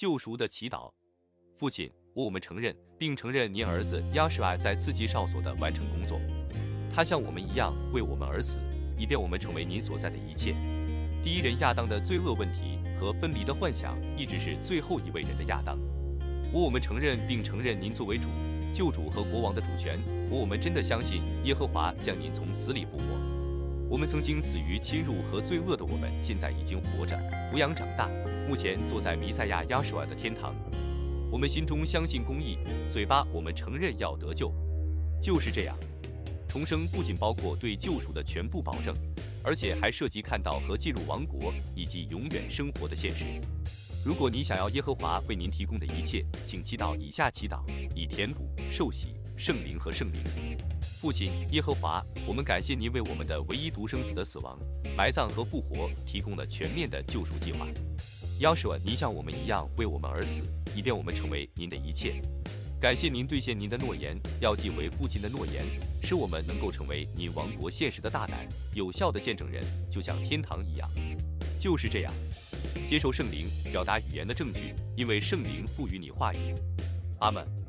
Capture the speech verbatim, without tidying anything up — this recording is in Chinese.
救赎的祈祷。父亲，我们承认，并承认您儿子亚什瓦在刺激哨所的完成工作，他像我们一样为我们而死，以便我们成为您所在的一切。第一人亚当的罪恶问题和分离的幻想，一直是最后一位人的亚当。我们承认并承认您作为主、救主和国王的主权。我们真的相信耶和华将您从死里复活。我们曾经死于侵入和罪恶的我们，现在已经活着，抚养长大，目前坐在弥赛亚亚什瓦的天堂。我们心中相信公义，嘴巴我们承认要得救。就是这样。重生不仅包括对救赎的全部保证，而且还涉及看到和进入王国以及永远生活的现实。如果你想要耶和华为您提供的一切，请祈祷以下祈祷，以填补、受洗、圣灵和圣灵。父亲耶和华，我们感谢您为我们的唯一独生子的死亡、埋葬和复活提供了全面的救赎计划。要舍您像我们一样为我们而死，以便我们成为您的一切。感谢您兑现您的诺言，要记为父亲的诺言，使我们能够成为您王国现实的大胆、有效的见证人，就像天堂一样。就是这样。接受圣灵，表达语言的证据，因为圣灵赋予你话语。阿们。